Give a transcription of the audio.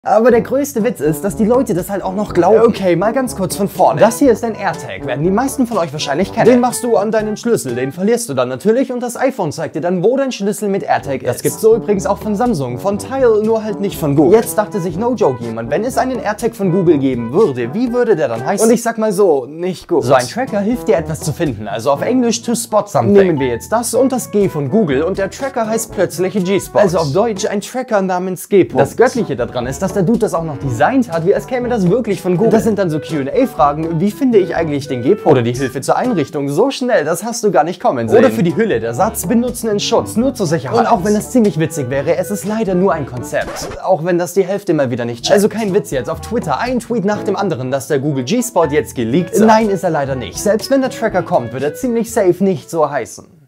Aber der größte Witz ist, dass die Leute das halt auch noch glauben. Okay, mal ganz kurz von vorne. Das hier ist ein AirTag, werden die meisten von euch wahrscheinlich kennen. Den machst du an deinen Schlüssel, den verlierst du dann natürlich und das iPhone zeigt dir dann, wo dein Schlüssel mit AirTag ist. Das gibt's so übrigens auch von Samsung, von Tile, nur halt nicht von Google. Jetzt dachte sich no joke jemand, wenn es einen AirTag von Google geben würde, wie würde der dann heißen? Und ich sag mal so, nicht gut. So ein Tracker hilft dir etwas zu finden, also auf Englisch to spot something. Nehmen wir jetzt das und das G von Google und der Tracker heißt plötzlich G-Spot. Also auf Deutsch ein Tracker namens G. Das Göttliche daran ist, dass der Dude das auch noch designt hat, wie als käme das wirklich von Google. Das sind dann so Q&A-Fragen, wie finde ich eigentlich den G-Punkt? Oder die Hilfe zur Einrichtung, so schnell, das hast du gar nicht kommen sehen. Oder für die Hülle, der Satz, benutzen in Schutz, nur zur Sicherheit. Und auch wenn das ziemlich witzig wäre, es ist leider nur ein Konzept. Auch wenn das die Hälfte mal wieder nicht checkt. Also kein Witz jetzt, auf Twitter ein Tweet nach dem anderen, dass der Google G-Spot jetzt geleakt sei. Nein, ist er leider nicht. Selbst wenn der Tracker kommt, wird er ziemlich safe nicht so heißen.